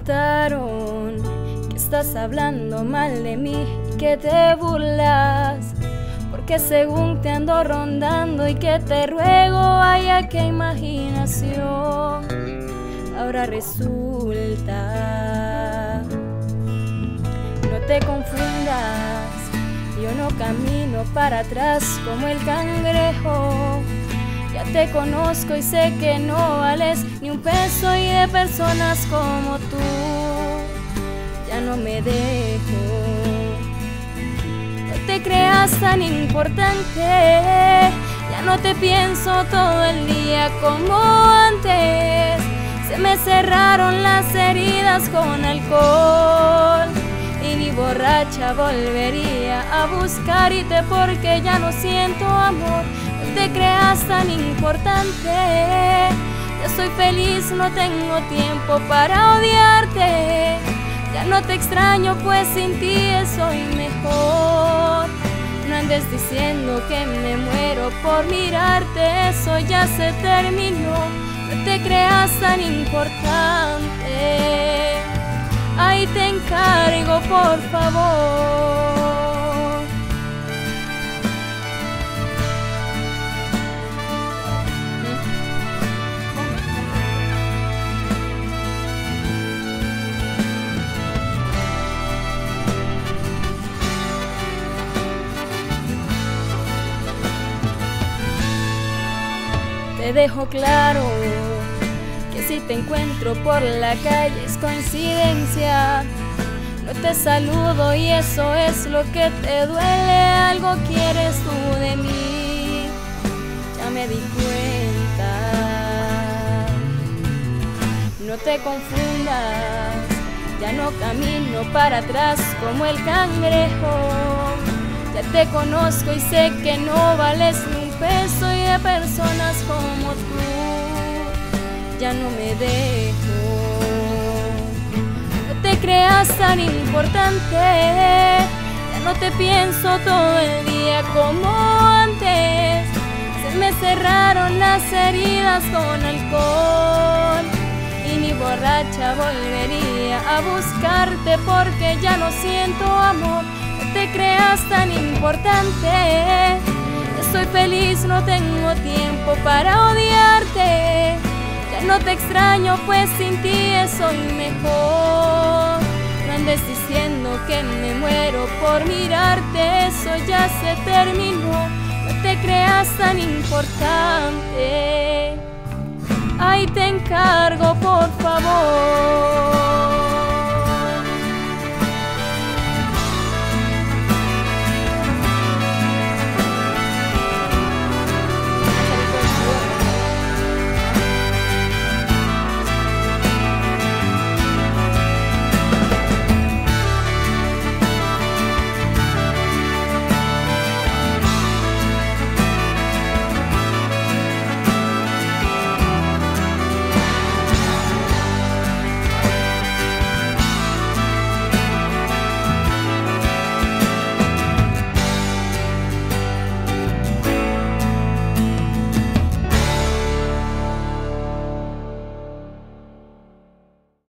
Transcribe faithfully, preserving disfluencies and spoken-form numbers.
contaron que estás hablando mal de mí y que te burlas, porque según te ando rondando y que te ruego, vaya qué imaginación. Ahora resulta, no te confundas, yo no camino para atrás como el cangrejo. Ya te conozco y sé que no vales ni un peso, y de personas como tú ya no me dejo. No te creas tan importante, ya no te pienso todo el día como antes. Se me cerraron las heridas con alcohol y ni borracha volvería a buscarte, porque ya no siento amor. No te creas tan importante, ya soy feliz, no tengo tiempo para odiarte. Ya no te extraño, pues sin ti soy mejor. No andes diciendo que me muero por mirarte, eso ya se terminó. No te creas tan importante, ahí te encargo, por favor. Te dejo claro que si te encuentro por la calle es coincidencia. No te saludo y eso es lo que te duele. Algo quieres tú de mí, ya me di cuenta. No te confundas, ya no camino para atrás como el cangrejo. Ya te conozco y sé que no vales ni un peso, y de personas como tú ya no me dejo. No te creas tan importante, ya no te pienso todo el día como antes. Se me cerraron las heridas con alcohol y ni borracha volvería a buscarte, porque ya no siento amor. No te creas tan importante, yo soy feliz, no tengo tiempo para odiarte. Ya no te extraño, pues sin ti soy mejor. No andes diciendo que me muero por mirarte, eso ya se terminó. No te creas tan importante, ahí te encargo, por favor.